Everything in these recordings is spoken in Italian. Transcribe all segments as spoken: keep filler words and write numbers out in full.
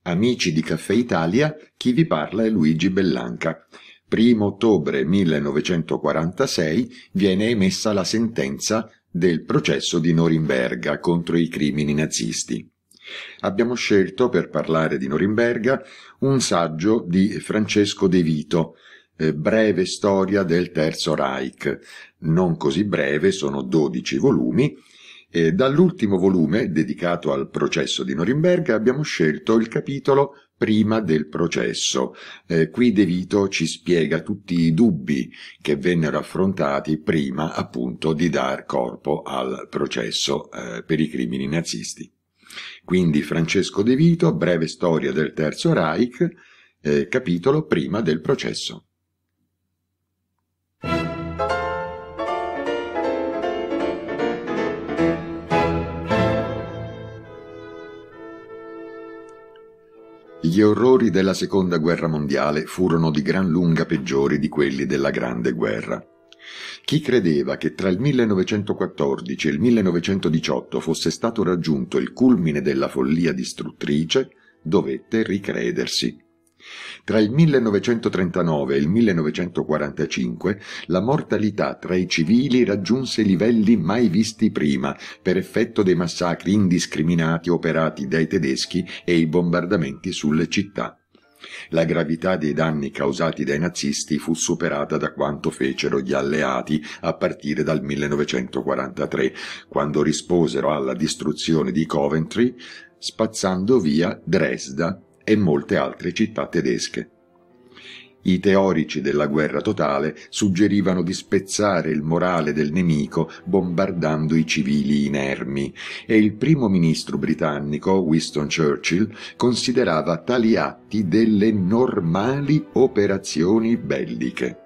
Amici di Caffè Italia, chi vi parla è Luigi Bellanca. Primo ottobre millenovecentoquarantasei viene emessa la sentenza del processo di Norimberga contro i crimini nazisti. Abbiamo scelto, per parlare di Norimberga, un saggio di Francesco De Vito, eh, Breve storia del Terzo Reich. Non così breve, sono dodici volumi. E dall'ultimo volume, dedicato al processo di Norimberga, abbiamo scelto il capitolo Prima del processo. Eh, qui De Vito ci spiega tutti i dubbi che vennero affrontati prima, appunto, di dar corpo al processo eh, per i crimini nazisti. Quindi Francesco De Vito, Breve storia del Terzo Reich, eh, capitolo Prima del processo. Gli orrori della Seconda Guerra Mondiale furono di gran lunga peggiori di quelli della Grande Guerra. Chi credeva che tra il millenovecentoquattordici e il millenovecentodiciotto fosse stato raggiunto il culmine della follia distruttrice, dovette ricredersi. Tra il millenovecentotrentanove e il millenovecentoquarantacinque la mortalità tra i civili raggiunse livelli mai visti prima per effetto dei massacri indiscriminati operati dai tedeschi e i bombardamenti sulle città. La gravità dei danni causati dai nazisti fu superata da quanto fecero gli alleati a partire dal millenovecentoquarantatré, quando risposero alla distruzione di Coventry, spazzando via Dresda e molte altre città tedesche. I teorici della guerra totale suggerivano di spezzare il morale del nemico bombardando i civili inermi, e il primo ministro britannico, Winston Churchill, considerava tali atti delle normali operazioni belliche.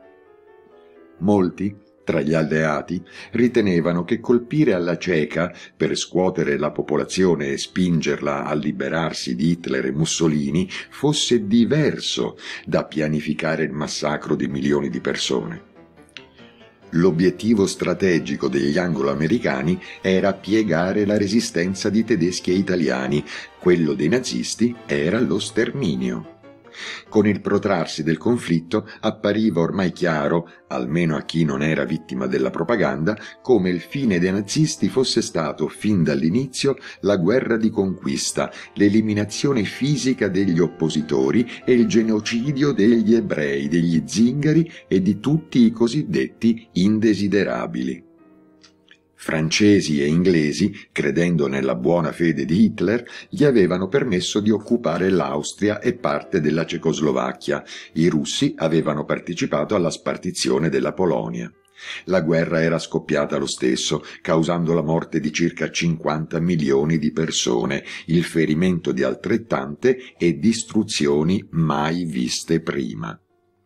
Molti, tra gli alleati, ritenevano che colpire alla cieca per scuotere la popolazione e spingerla a liberarsi di Hitler e Mussolini fosse diverso da pianificare il massacro di milioni di persone. L'obiettivo strategico degli anglo-americani era piegare la resistenza di tedeschi e italiani, quello dei nazisti era lo sterminio. Con il protrarsi del conflitto appariva ormai chiaro, almeno a chi non era vittima della propaganda, come il fine dei nazisti fosse stato, fin dall'inizio, la guerra di conquista, l'eliminazione fisica degli oppositori e il genocidio degli ebrei, degli zingari e di tutti i cosiddetti indesiderabili. Francesi e inglesi, credendo nella buona fede di Hitler, gli avevano permesso di occupare l'Austria e parte della Cecoslovacchia. I russi avevano partecipato alla spartizione della Polonia. La guerra era scoppiata lo stesso, causando la morte di circa cinquanta milioni di persone, il ferimento di altrettante e distruzioni mai viste prima.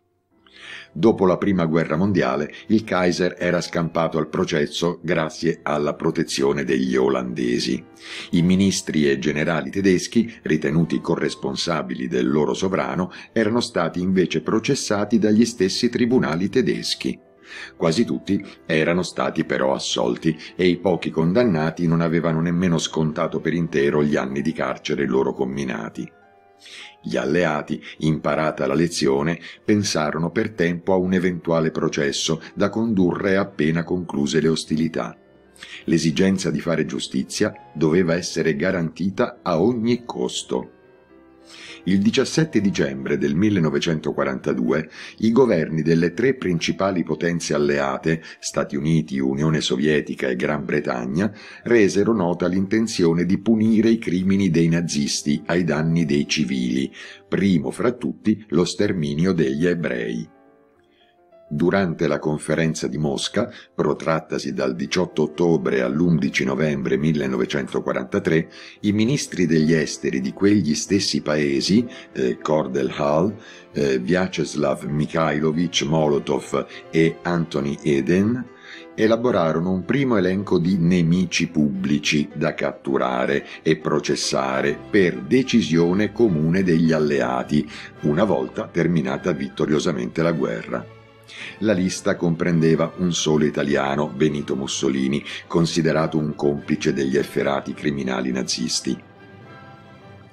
Dopo la Prima Guerra Mondiale, il Kaiser era scampato al processo grazie alla protezione degli olandesi. I ministri e generali tedeschi, ritenuti corresponsabili del loro sovrano, erano stati invece processati dagli stessi tribunali tedeschi. Quasi tutti erano stati però assolti e i pochi condannati non avevano nemmeno scontato per intero gli anni di carcere loro comminati. Gli alleati, imparata la lezione, pensarono per tempo a un eventuale processo da condurre appena concluse le ostilità. L'esigenza di fare giustizia doveva essere garantita a ogni costo. Il diciassette dicembre del millenovecentoquarantadue i governi delle tre principali potenze alleate, Stati Uniti, Unione Sovietica e Gran Bretagna, resero nota l'intenzione di punire i crimini dei nazisti ai danni dei civili, primo fra tutti lo sterminio degli ebrei. Durante la conferenza di Mosca, protrattasi dal diciotto ottobre all'undici novembre millenovecentoquarantatré, i ministri degli esteri di quegli stessi paesi, eh, Cordell Hull, eh, Vyacheslav Mikhailovich Molotov e Anthony Eden, elaborarono un primo elenco di nemici pubblici da catturare e processare per decisione comune degli alleati, una volta terminata vittoriosamente la guerra. La lista comprendeva un solo italiano, Benito Mussolini, considerato un complice degli efferati criminali nazisti.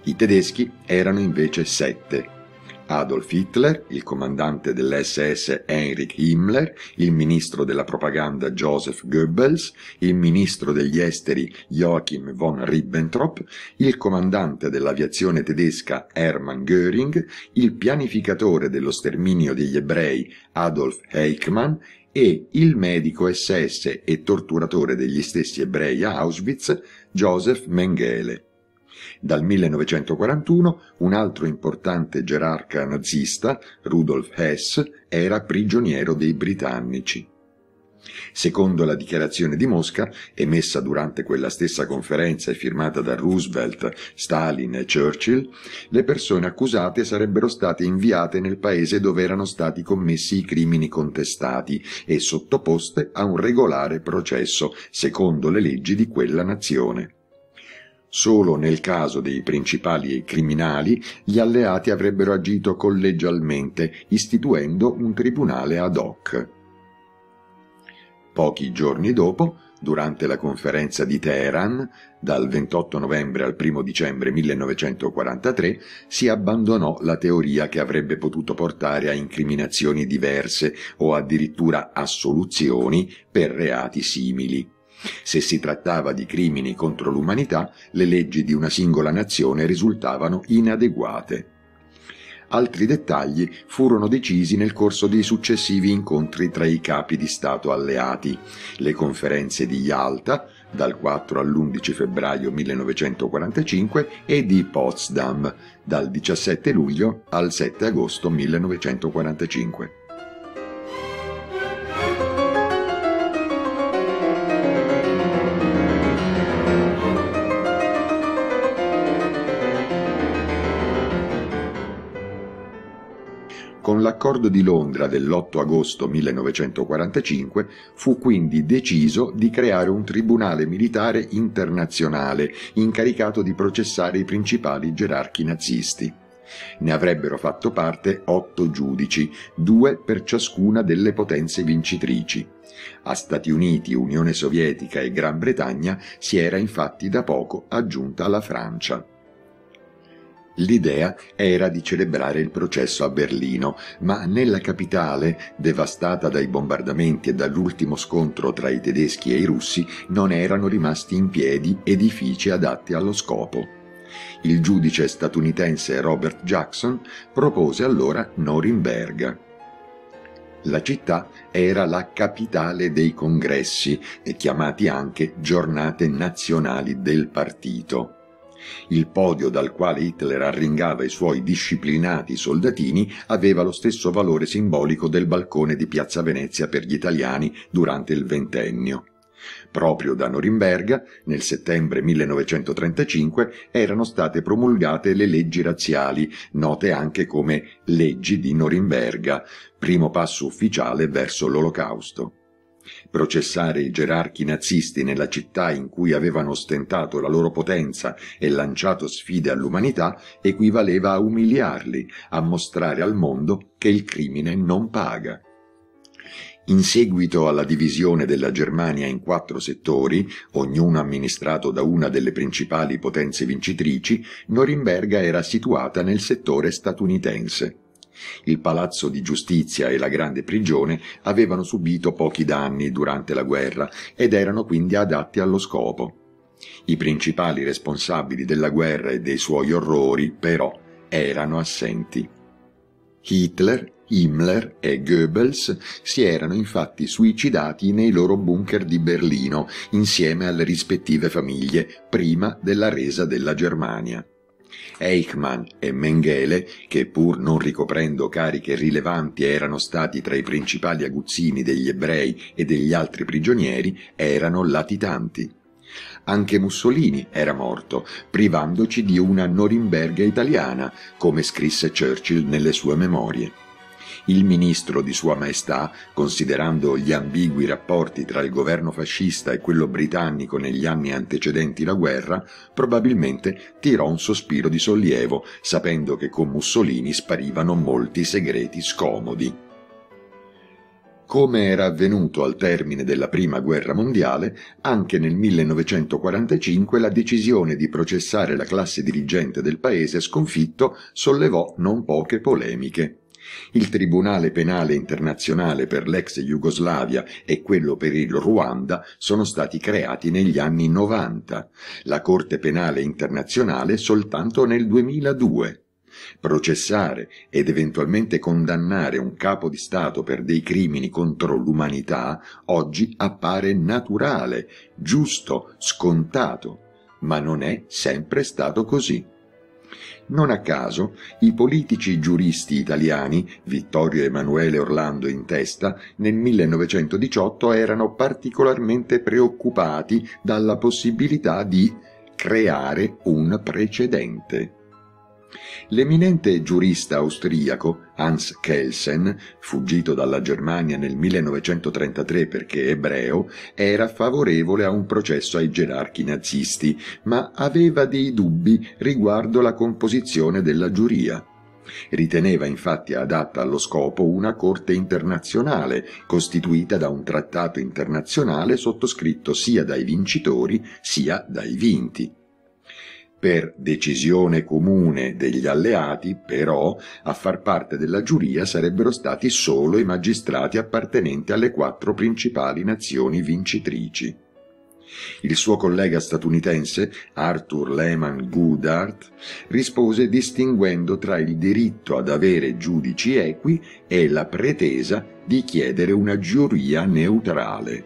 I tedeschi erano invece sette. Adolf Hitler, il comandante dell'esse esse Heinrich Himmler, il ministro della propaganda Joseph Goebbels, il ministro degli esteri Joachim von Ribbentrop, il comandante dell'aviazione tedesca Hermann Göring, il pianificatore dello sterminio degli ebrei Adolf Eichmann e il medico esse esse e torturatore degli stessi ebrei a Auschwitz Joseph Mengele. Dal millenovecentoquarantuno un altro importante gerarca nazista, Rudolf Hess, era prigioniero dei britannici. Secondo la dichiarazione di Mosca, emessa durante quella stessa conferenza e firmata da Roosevelt, Stalin e Churchill, le persone accusate sarebbero state inviate nel paese dove erano stati commessi i crimini contestati e sottoposte a un regolare processo, secondo le leggi di quella nazione. Solo nel caso dei principali criminali gli alleati avrebbero agito collegialmente, istituendo un tribunale ad hoc. Pochi giorni dopo, durante la conferenza di Teheran, dal ventotto novembre al primo dicembre millenovecentoquarantatré, si abbandonò la teoria che avrebbe potuto portare a incriminazioni diverse o addirittura assoluzioni per reati simili. Se si trattava di crimini contro l'umanità, le leggi di una singola nazione risultavano inadeguate. Altri dettagli furono decisi nel corso dei successivi incontri tra i capi di Stato alleati, le conferenze di Yalta, dal quattro all'undici febbraio millenovecentoquarantacinque, e di Potsdam, dal diciassette luglio al sette agosto millenovecentoquarantacinque. Con l'accordo di Londra dell'otto agosto millenovecentoquarantacinque fu quindi deciso di creare un tribunale militare internazionale incaricato di processare i principali gerarchi nazisti. Ne avrebbero fatto parte otto giudici, due per ciascuna delle potenze vincitrici. A Stati Uniti, Unione Sovietica e Gran Bretagna si era infatti da poco aggiunta la Francia. L'idea era di celebrare il processo a Berlino, ma nella capitale, devastata dai bombardamenti e dall'ultimo scontro tra i tedeschi e i russi, non erano rimasti in piedi edifici adatti allo scopo. Il giudice statunitense Robert Jackson propose allora Norimberga. La città era la capitale dei congressi, chiamati anche giornate nazionali del partito. Il podio dal quale Hitler arringava i suoi disciplinati soldatini aveva lo stesso valore simbolico del balcone di Piazza Venezia per gli italiani durante il ventennio. Proprio da Norimberga, nel settembre millenovecentotrentacinque, erano state promulgate le leggi razziali, note anche come leggi di Norimberga, primo passo ufficiale verso l'Olocausto. Processare i gerarchi nazisti nella città in cui avevano ostentato la loro potenza e lanciato sfide all'umanità equivaleva a umiliarli, a mostrare al mondo che il crimine non paga. In seguito alla divisione della Germania in quattro settori, ognuno amministrato da una delle principali potenze vincitrici, Norimberga era situata nel settore statunitense. Il palazzo di giustizia e la grande prigione avevano subito pochi danni durante la guerra ed erano quindi adatti allo scopo. I principali responsabili della guerra e dei suoi orrori, però, erano assenti. Hitler, Himmler e Goebbels si erano infatti suicidati nei loro bunker di Berlino insieme alle rispettive famiglie prima della resa della Germania. Eichmann e Mengele, che pur non ricoprendo cariche rilevanti erano stati tra i principali aguzzini degli ebrei e degli altri prigionieri, erano latitanti. Anche Mussolini era morto, privandoci di una Norimberga italiana, come scrisse Churchill nelle sue memorie. Il ministro di Sua Maestà, considerando gli ambigui rapporti tra il governo fascista e quello britannico negli anni antecedenti la guerra, probabilmente tirò un sospiro di sollievo, sapendo che con Mussolini sparivano molti segreti scomodi. Come era avvenuto al termine della Prima Guerra Mondiale, anche nel millenovecentoquarantacinque la decisione di processare la classe dirigente del paese sconfitto sollevò non poche polemiche. Il Tribunale Penale Internazionale per l'ex Jugoslavia e quello per il Ruanda sono stati creati negli anni novanta, la Corte Penale Internazionale soltanto nel duemiladue. Processare ed eventualmente condannare un capo di Stato per dei crimini contro l'umanità oggi appare naturale, giusto, scontato, ma non è sempre stato così. Non a caso, i politici giuristi italiani, Vittorio Emanuele Orlando in testa, nel millenovecentodiciotto erano particolarmente preoccupati dalla possibilità di creare un precedente. L'eminente giurista austriaco Hans Kelsen, fuggito dalla Germania nel millenovecentotrentatré perché ebreo, era favorevole a un processo ai gerarchi nazisti, ma aveva dei dubbi riguardo la composizione della giuria. Riteneva infatti adatta allo scopo una corte internazionale, costituita da un trattato internazionale sottoscritto sia dai vincitori sia dai vinti. Per decisione comune degli alleati, però, a far parte della giuria sarebbero stati solo i magistrati appartenenti alle quattro principali nazioni vincitrici. Il suo collega statunitense, Arthur Lehman Goodhart, rispose distinguendo tra il diritto ad avere giudici equi e la pretesa di chiedere una giuria neutrale.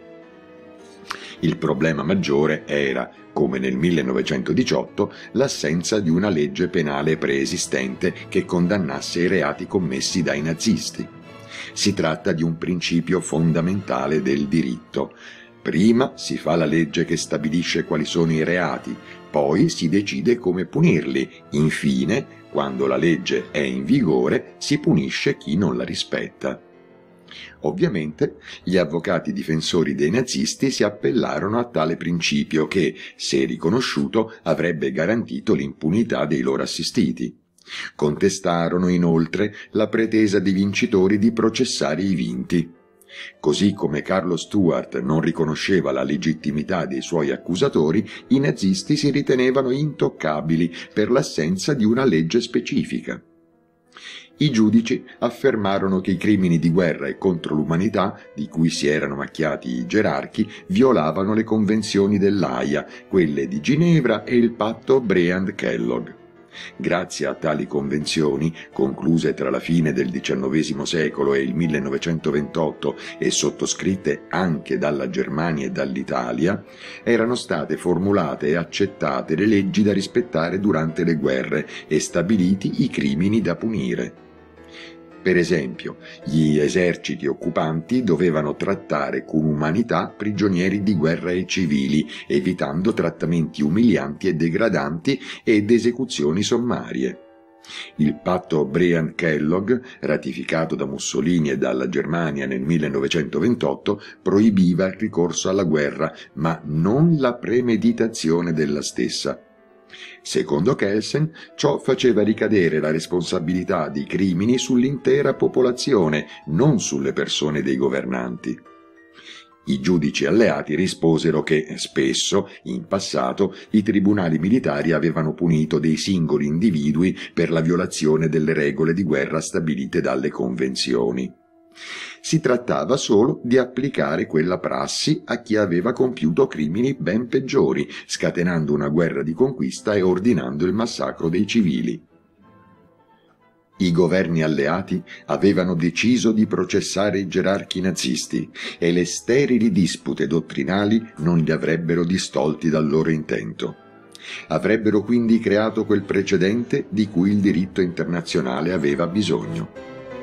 Il problema maggiore era, come nel millenovecentodiciotto, l'assenza di una legge penale preesistente che condannasse i reati commessi dai nazisti. Si tratta di un principio fondamentale del diritto. Prima si fa la legge che stabilisce quali sono i reati, poi si decide come punirli, infine, quando la legge è in vigore, si punisce chi non la rispetta. Ovviamente gli avvocati difensori dei nazisti si appellarono a tale principio che, se riconosciuto, avrebbe garantito l'impunità dei loro assistiti. Contestarono inoltre la pretesa dei vincitori di processare i vinti. Così come Carlo Stuart non riconosceva la legittimità dei suoi accusatori, i nazisti si ritenevano intoccabili per l'assenza di una legge specifica. I giudici affermarono che i crimini di guerra e contro l'umanità, di cui si erano macchiati i gerarchi, violavano le convenzioni dell'Aia, quelle di Ginevra e il patto Briand-Kellogg. Grazie a tali convenzioni, concluse tra la fine del diciannovesimo secolo e il millenovecentoventotto e sottoscritte anche dalla Germania e dall'Italia, erano state formulate e accettate le leggi da rispettare durante le guerre e stabiliti i crimini da punire. Per esempio, gli eserciti occupanti dovevano trattare con umanità prigionieri di guerra e civili, evitando trattamenti umilianti e degradanti ed esecuzioni sommarie. Il patto Briand-Kellogg, ratificato da Mussolini e dalla Germania nel millenovecentoventotto, proibiva il ricorso alla guerra, ma non la premeditazione della stessa. Secondo Kelsen, ciò faceva ricadere la responsabilità dei crimini sull'intera popolazione, non sulle persone dei governanti. I giudici alleati risposero che, spesso, in passato, i tribunali militari avevano punito dei singoli individui per la violazione delle regole di guerra stabilite dalle convenzioni. Si trattava solo di applicare quella prassi a chi aveva compiuto crimini ben peggiori, scatenando una guerra di conquista e ordinando il massacro dei civili. I governi alleati avevano deciso di processare i gerarchi nazisti e le sterili dispute dottrinali non li avrebbero distolti dal loro intento. Avrebbero quindi creato quel precedente di cui il diritto internazionale aveva bisogno.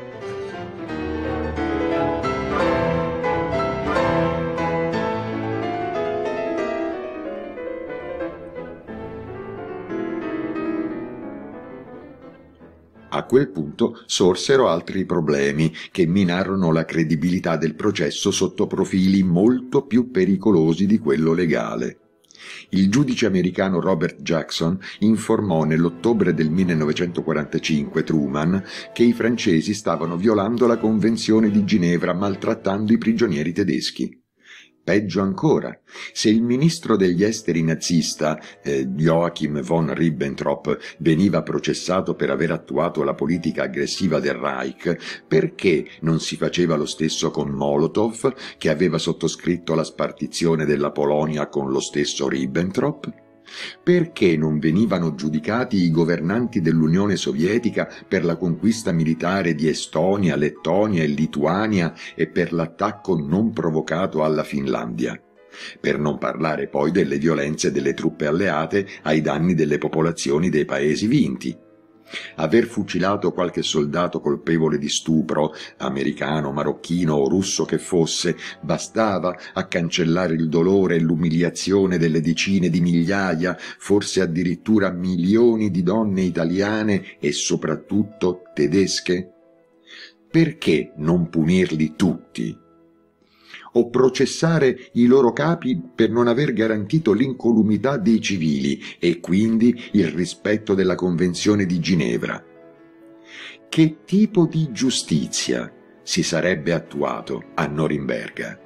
A quel punto sorsero altri problemi che minarono la credibilità del processo sotto profili molto più pericolosi di quello legale. Il giudice americano Robert Jackson informò nell'ottobre del millenovecentoquarantacinque Truman che i francesi stavano violando la Convenzione di Ginevra maltrattando i prigionieri tedeschi. Peggio ancora, se il ministro degli esteri nazista, eh, Joachim von Ribbentrop, veniva processato per aver attuato la politica aggressiva del Reich, perché non si faceva lo stesso con Molotov, che aveva sottoscritto la spartizione della Polonia con lo stesso Ribbentrop? Perché non venivano giudicati i governanti dell'Unione Sovietica per la conquista militare di Estonia, Lettonia e Lituania e per l'attacco non provocato alla Finlandia? Per non parlare poi delle violenze delle truppe alleate ai danni delle popolazioni dei paesi vinti. Aver fucilato qualche soldato colpevole di stupro, americano, marocchino o russo che fosse, bastava a cancellare il dolore e l'umiliazione delle decine di migliaia, forse addirittura milioni di donne italiane e soprattutto tedesche? Perché non punirli tutti? O processare i loro capi per non aver garantito l'incolumità dei civili e quindi il rispetto della Convenzione di Ginevra? Che tipo di giustizia si sarebbe attuato a Norimberga?